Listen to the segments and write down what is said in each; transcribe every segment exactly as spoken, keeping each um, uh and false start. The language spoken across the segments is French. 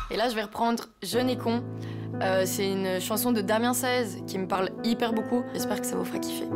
Et là, je vais reprendre Jeune et con. Euh, c'est une chanson de Damien Saez qui me parle hyper beaucoup. J'espère que ça vous fera kiffer.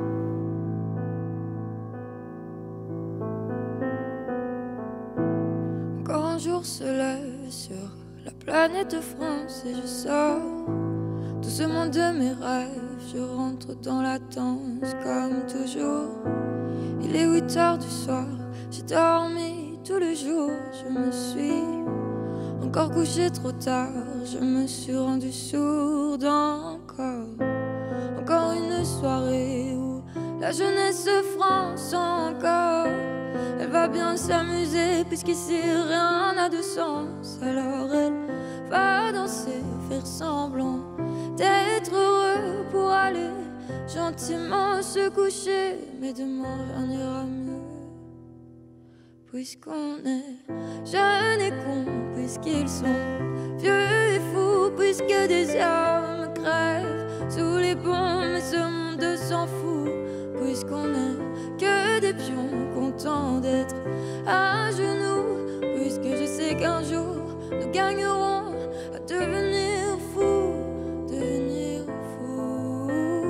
Encore un jour se lève sur la planète France et je sors tout ce monde de mes rêves. Je rentre dans la danse comme toujours. Il est huit heures du soir, j'ai dormi tout le jour. Je me suis encore couché trop tard, je me suis rendu sourde encore. Encore une soirée où la jeunesse France encore. Elle va bien s'amuser puisqu'ici rien n'a de sens. Alors elle va danser, faire semblant d'être heureux pour aller gentiment se coucher. Mais demain rien ira mieux puisqu'on est jeunes et cons, puisqu'ils sont vieux et fous, puisque des hommes crèvent sous les ponts. Mais ce monde s'en fout puisqu'on est que des pions contents d'être à genoux, puisque je sais qu'un jour nous gagnerons à devenir fous, devenir fous,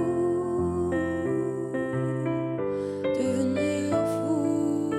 devenir fous.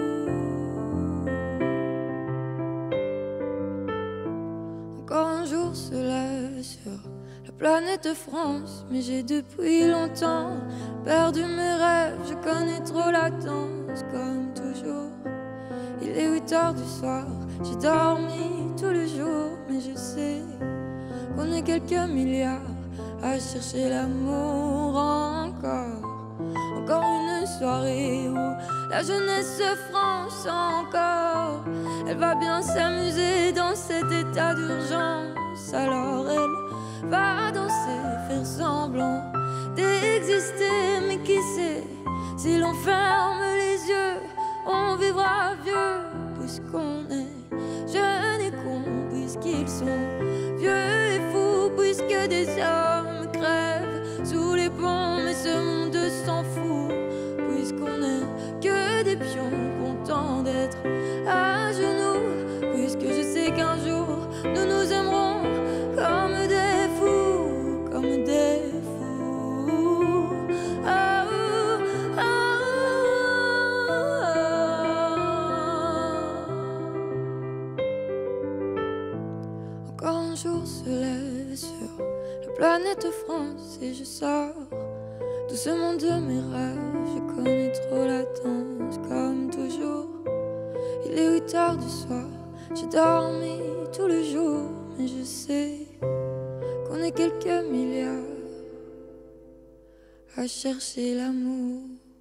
Encore un jour se lève sur la planète France, mais j'ai depuis longtemps perdu mes rêves. Je connais trop la danse comme toujours. Il est huit heures du soir, j'ai dormi tout le jour. Mais je sais qu'on est quelques milliards à chercher l'amour encore. Encore une soirée où la jeunesse France encore. Elle va bien s'amuser dans cet état d'urgence. Alors elle va danser, faire semblant d'exister. Mais qui sait, si l'on ferme les yeux, on vivra vieux, puisqu'on est jeunes et cons, puisqu'ils sont vieux et fous, puisque des hommes crèvent sous les ponts. Mais ce monde s'en fout, puisqu'on est que des pions contents d'être à genoux, puisque je sais qu'un jour nous nous aimerons comme des fous, comme des fous. Ah, ah, ah. Encore un jour se lève sur la planète France et je sors tout ce monde de mes rêves. Je connais trop la danse comme toujours. Il est huit heures du soir, j'ai dormi tout le jour. Mais je sais qu'on est quelques milliards à chercher l'amour.